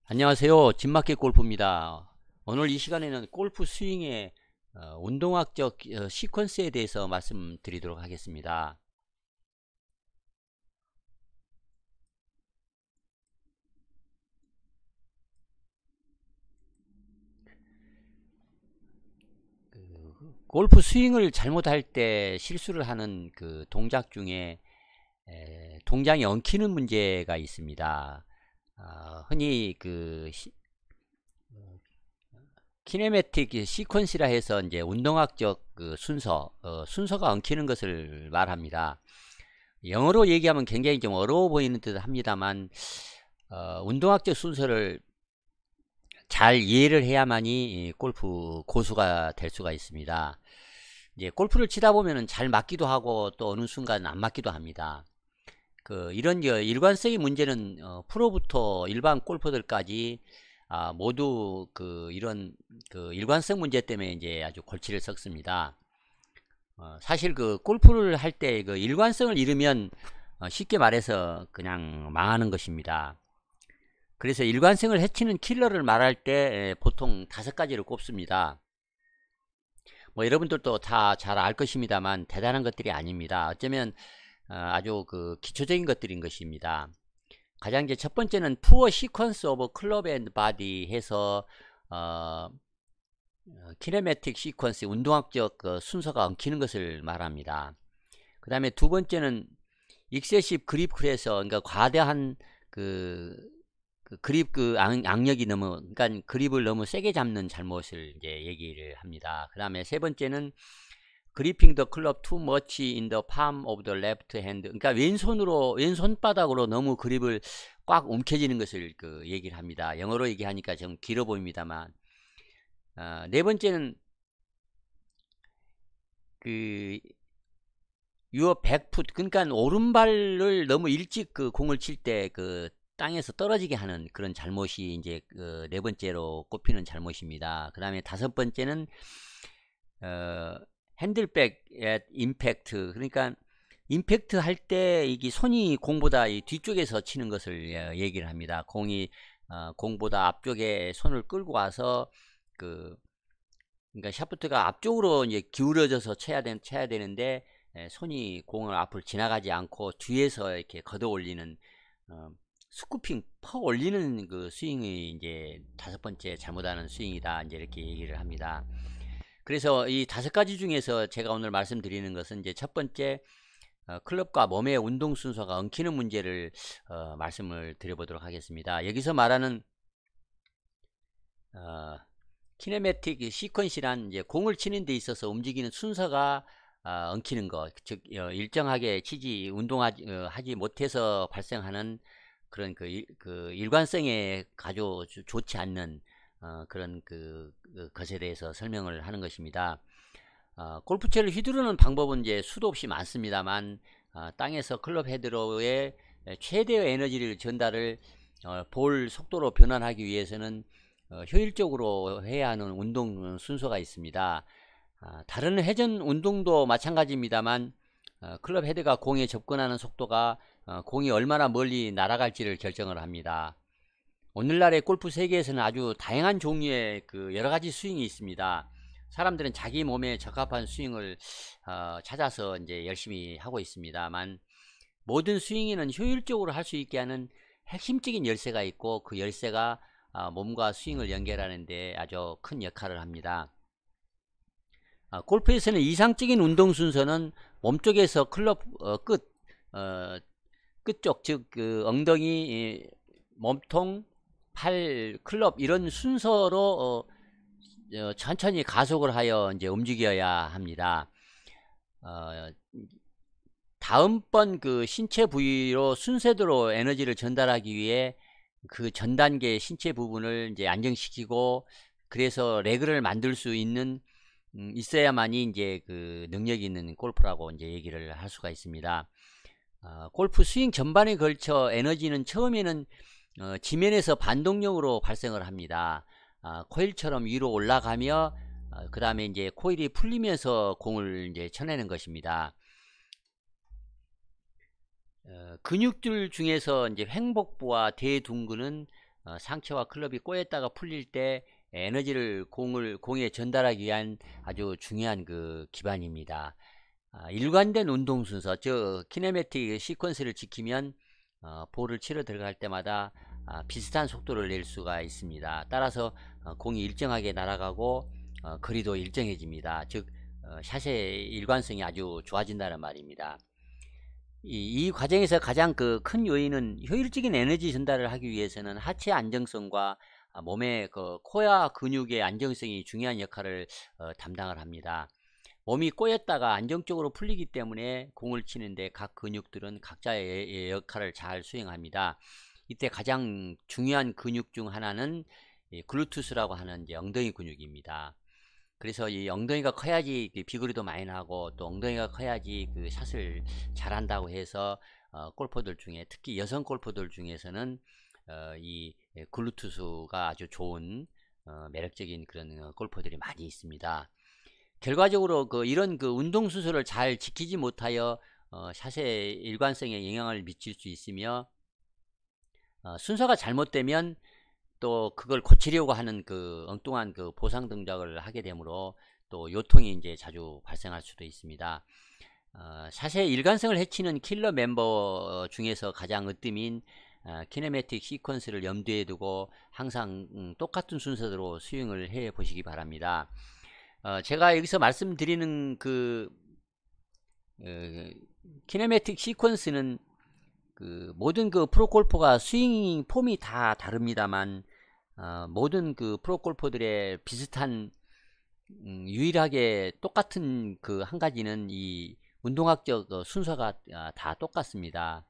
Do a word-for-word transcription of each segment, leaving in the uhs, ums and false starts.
안녕하세요. 진마켓 골프입니다. 오늘 이 시간에는 골프 스윙의 어, 운동학적 어, 시퀀스에 대해서 말씀드리도록 하겠습니다. 그, 골프 스윙을 잘못할 때 실수를 하는 그 동작 중에 에, 동작이 엉키는 문제가 있습니다. 어, 흔히 그 시, 키네매틱 시퀀스라 해서 이제 운동학적 그 순서, 어, 순서가 엉키는 것을 말합니다. 영어로 얘기하면 굉장히 좀 어려워 보이는 듯 합니다만, 어, 운동학적 순서를 잘 이해를 해야만이 골프 고수가 될 수가 있습니다. 이제 골프를 치다 보면은 잘 맞기도 하고 또 어느 순간 안 맞기도 합니다. 그 이런 일관성의 문제는 어, 프로부터 일반 골퍼들까지 아, 모두 그 이런 그 일관성 문제 때문에 이제 아주 골치를 썩습니다. 어, 사실 그 골프를 할 때 그 일관성을 잃으면 어, 쉽게 말해서 그냥 망하는 것입니다. 그래서 일관성을 해치는 킬러를 말할 때 보통 다섯 가지를 꼽습니다. 뭐 여러분들도 다 잘 알 것입니다만 대단한 것들이 아닙니다. 어쩌면 어, 아주 그 기초적인 것들인 것입니다. 가장 이제 첫 번째는 Poor Sequence of Club and Body 해서 어, 키네매틱 시퀀스 운동학적 그 순서가 엉키는 것을 말합니다. 그 다음에 두 번째는 익세시브 그립 크래서, 그러니까 과대한 그, 그 그립 그 악, 악력이 너무, 그러니까 그립을 너무 세게 잡는 잘못을 이제 얘기를 합니다. 그 다음에 세 번째는 그리핑 더 클럽 too much in the palm of the left hand, 그러니까 왼손으로 왼손바닥으로 너무 그립을 꽉 움켜쥐는 것을 그 얘기를 합니다. 영어로 얘기하니까 좀 길어 보입니다만, 어, 네 번째는 그 유어 백풋, 그러니까 오른발을 너무 일찍 그 공을 칠 때 그 땅에서 떨어지게 하는 그런 잘못이 이제 그 네 번째로 꼽히는 잘못입니다. 그 다음에 다섯 번째는 어, 핸들백 앳 임팩트, 그러니까 임팩트 할 때 이게 손이 공보다 이 뒤쪽에서 치는 것을 얘기를 합니다. 공이 어, 공보다 앞쪽에 손을 끌고 와서 그 그러니까 샤프트가 앞쪽으로 이제 기울어져서 쳐야, 되, 쳐야 되는데 에, 손이 공을 앞을 지나가지 않고 뒤에서 이렇게 걷어 올리는 어, 스쿠핑 퍼 올리는 그 스윙이 이제 다섯 번째 잘못하는 스윙이다, 이제 이렇게 얘기를 합니다. 그래서 이 다섯 가지 중에서 제가 오늘 말씀드리는 것은 이제 첫 번째 어, 클럽과 몸의 운동 순서가 엉키는 문제를 어, 말씀을 드려보도록 하겠습니다. 여기서 말하는 어, 키네매틱 시퀀시란 이제 공을 치는 데 있어서 움직이는 순서가 어, 엉키는 것, 즉 어, 일정하게 치지 운동하지 어, 하지 못해서 발생하는 그런 그, 일, 그 일관성에 아주 좋지 않는 어, 그런 그, 그 것에 대해서 설명을 하는 것입니다. 어, 골프채를 휘두르는 방법은 이제 수도 없이 많습니다만 어, 땅에서 클럽 헤드로의 최대의 에너지를 전달을 어, 볼 속도로 변환하기 위해서는 어, 효율적으로 해야 하는 운동 순서가 있습니다. 아, 다른 회전 운동도 마찬가지입니다만 어, 클럽 헤드가 공에 접근하는 속도가 어, 공이 얼마나 멀리 날아갈지를 결정을 합니다. 오늘날의 골프 세계에서는 아주 다양한 종류의 그 여러 가지 스윙이 있습니다. 사람들은 자기 몸에 적합한 스윙을 어, 찾아서 이제 열심히 하고 있습니다만, 모든 스윙에는 효율적으로 할 수 있게 하는 핵심적인 열쇠가 있고, 그 열쇠가 어, 몸과 스윙을 연결하는 데 아주 큰 역할을 합니다. 어, 골프에서는 이상적인 운동 순서는 몸쪽에서 클럽 어, 끝 어, 끝쪽, 즉 그 엉덩이, 몸통, 팔, 클럽 이런 순서로 어, 어, 천천히 가속을 하여 이제 움직여야 합니다. 어, 다음번 그 신체 부위로 순서대로 에너지를 전달하기 위해 그 전 단계 신체 부분을 이제 안정시키고, 그래서 레그를 만들 수 있는 음, 있어야만이 이제 그 능력이 있는 골프라고 이제 얘기를 할 수가 있습니다. 어, 골프 스윙 전반에 걸쳐 에너지는 처음에는 어, 지면에서 반동력으로 발생을 합니다. 어, 코일처럼 위로 올라가며 어, 그 다음에 이제 코일이 풀리면서 공을 이제 쳐내는 것입니다. 어, 근육들 중에서 이제 횡복부와 대둔근은 어, 상체와 클럽이 꼬였다가 풀릴 때 에너지를 공을 공에 전달하기 위한 아주 중요한 그 기반입니다. 아, 일관된 운동 순서, 저 키네매틱 시퀀스를 지키면 어, 볼을 치러 들어갈 때마다 아, 비슷한 속도를 낼 수가 있습니다. 따라서 어, 공이 일정하게 날아가고 어, 거리도 일정해집니다. 즉 어, 샷의 일관성이 아주 좋아진다는 말입니다. 이, 이 과정에서 가장 그 큰 요인은 효율적인 에너지 전달을 하기 위해서는 하체 안정성과 아, 몸의 그 코어 근육의 안정성이 중요한 역할을 어, 담당을 합니다. 몸이 꼬였다가 안정적으로 풀리기 때문에 공을 치는데 각 근육들은 각자의 역할을 잘 수행합니다. 이때 가장 중요한 근육 중 하나는 글루투스라고 하는 이제 엉덩이 근육입니다. 그래서 이 엉덩이가 커야지 비거리도 많이 나고, 또 엉덩이가 커야지 그 샷을 잘한다고 해서 어, 골퍼들 중에, 특히 여성 골퍼들 중에서는 어, 이 글루투스가 아주 좋은 어, 매력적인 그런 골퍼들이 많이 있습니다. 결과적으로 그 이런 그 운동 순서를 잘 지키지 못하여 어, 샷의 일관성에 영향을 미칠 수 있으며, 어, 순서가 잘못되면 또 그걸 고치려고 하는 그 엉뚱한 그 보상 동작을 하게 되므로 또 요통이 이제 자주 발생할 수도 있습니다. 어, 샷의 일관성을 해치는 킬러 멤버 중에서 가장 으뜸인 어, 키네매틱 시퀀스를 염두에 두고 항상 음, 똑같은 순서대로 스윙을 해 보시기 바랍니다. 어, 제가 여기서 말씀드리는 그 어, 키네매틱 시퀀스는 그 모든 그 프로골퍼가 스윙 폼이 다 다릅니다만, 어, 모든 그 프로골퍼들의 비슷한 음, 유일하게 똑같은 그 한 가지는 이 운동학적 어, 순서가 아, 다 똑같습니다.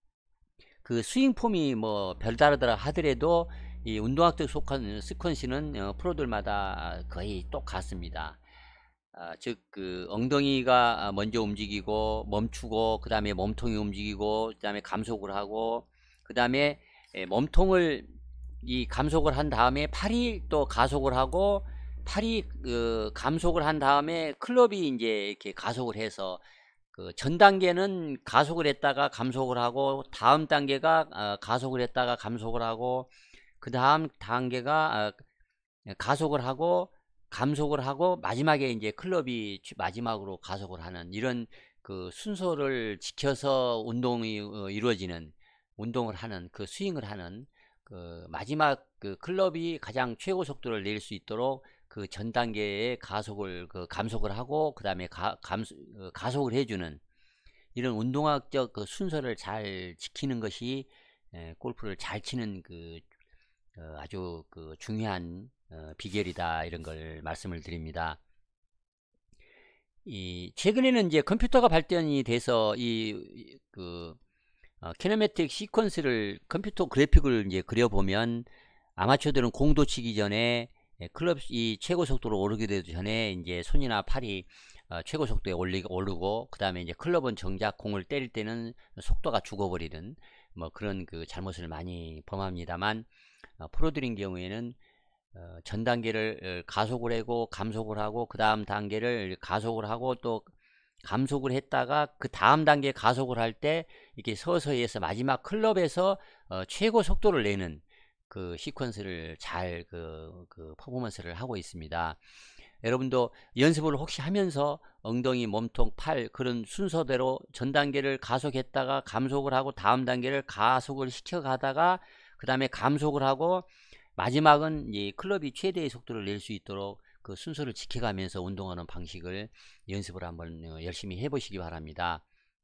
그 스윙 폼이 뭐 별다르더라 하더라도 이 운동학적 속한 스퀀스는 어, 프로들마다 거의 똑같습니다. 아, 즉, 그, 엉덩이가 먼저 움직이고, 멈추고, 그 다음에 몸통이 움직이고, 그 다음에 감속을 하고, 그 다음에 몸통을, 이 감속을 한 다음에 팔이 또 가속을 하고, 팔이, 그, 감속을 한 다음에 클럽이 이제 이렇게 가속을 해서, 그, 전 단계는 가속을 했다가 감속을 하고, 다음 단계가 어, 가속을 했다가 감속을 하고, 그 다음 단계가 어, 가속을 하고, 감속을 하고, 마지막에 이제 클럽이 마지막으로 가속을 하는 이런 그 순서를 지켜서 운동이 어, 이루어지는, 운동을 하는 그 스윙을 하는 그 마지막 그 클럽이 가장 최고 속도를 낼 수 있도록 그 전 단계의 가속을 그 감속을 하고, 그 다음에 가, 감, 어, 가속을 해주는 이런 운동학적 그 순서를 잘 지키는 것이 에, 골프를 잘 치는 그 어, 아주 그 중요한 어, 비결이다, 이런 걸 말씀을 드립니다. 이 최근에는 이제 컴퓨터가 발전이 돼서 이 그 어, 키네매틱 시퀀스를 컴퓨터 그래픽을 이제 그려보면, 아마추어들은 공도 치기 전에 예, 클럽 이 최고 속도로 오르게 되기 전에 이제 손이나 팔이 어, 최고 속도에 올리, 오르고, 그 다음에 이제 클럽은 정작 공을 때릴 때는 속도가 죽어버리는 뭐 그런 그 잘못을 많이 범합니다만, 어, 프로들인 경우에는 어, 전 단계를 어, 가속을 하고 감속을 하고, 그 다음 단계를 가속을 하고 또 감속을 했다가 그 다음 단계 가속을 할 때 이렇게 서서히 해서 마지막 클럽에서 어, 최고 속도를 내는 그 시퀀스를 잘 그, 그 퍼포먼스를 하고 있습니다. 여러분도 연습을 혹시 하면서 엉덩이, 몸통, 팔 그런 순서대로 전 단계를 가속했다가 감속을 하고, 다음 단계를 가속을 시켜 가다가 그 다음에 감속을 하고, 마지막은 이 클럽이 최대의 속도를 낼 수 있도록 그 순서를 지켜가면서 운동하는 방식을 연습을 한번 열심히 해보시기 바랍니다.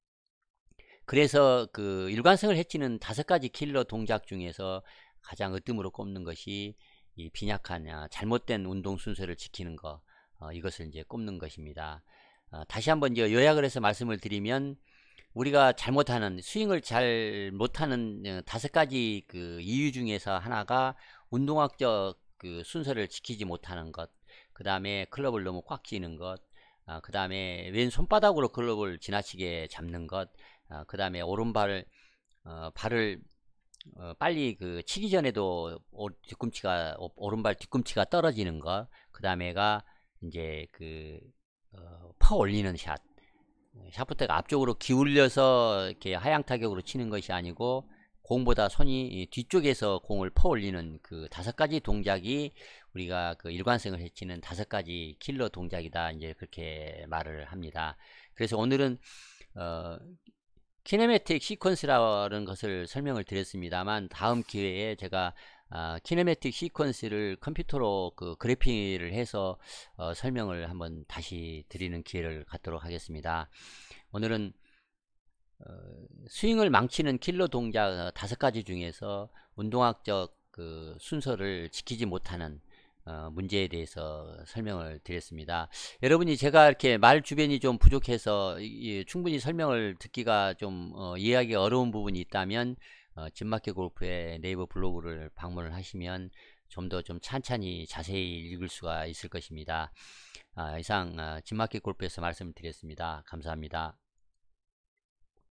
그래서 그 일관성을 해치는 다섯 가지 킬러 동작 중에서 가장 으뜸으로 꼽는 것이 이 빈약한 잘못된 운동 순서를 지키는 것, 어, 이것을 이제 꼽는 것입니다. 어, 다시 한번 이제 요약을 해서 말씀을 드리면, 우리가 잘못하는 스윙을 잘 못하는 다섯 가지 그 이유 중에서 하나가 운동학적 그 순서를 지키지 못하는 것, 그 다음에 클럽을 너무 꽉 쥐는 것, 아, 그 다음에 왼 손바닥으로 클럽을 지나치게 잡는 것, 아, 그 다음에 오른발을 어, 발을 어, 빨리 그 치기 전에도 오, 뒤꿈치가 오른발 뒤꿈치가 떨어지는 것, 그 다음에가 이제 그 어, 퍼 올리는 샷, 샤프트가 앞쪽으로 기울여서 이렇게 하향 타격으로 치는 것이 아니고 공보다 손이 뒤쪽에서 공을 퍼 올리는 그 다섯 가지 동작이 우리가 그 일관성을 해치는 다섯 가지 킬러 동작이다, 이제 그렇게 말을 합니다. 그래서 오늘은 어, 키네매틱 시퀀스라는 것을 설명을 드렸습니다만, 다음 기회에 제가 아, 키네매틱 시퀀스를 컴퓨터로 그 그래핑을 해서 어, 설명을 한번 다시 드리는 기회를 갖도록 하겠습니다. 오늘은 어, 스윙을 망치는 킬러 동작 다섯 가지 중에서 운동학적 그 순서를 지키지 못하는 어, 문제에 대해서 설명을 드렸습니다. 여러분이 제가 이렇게 말 주변이 좀 부족해서 이, 충분히 설명을 듣기가 좀 어, 이해하기 어려운 부분이 있다면 어, 진마켓 골프의 네이버 블로그를 방문을 하시면 좀 더 좀 찬찬히 자세히 읽을 수가 있을 것입니다. 아, 이상 어, 진마켓 골프에서 말씀을 드렸습니다. 감사합니다.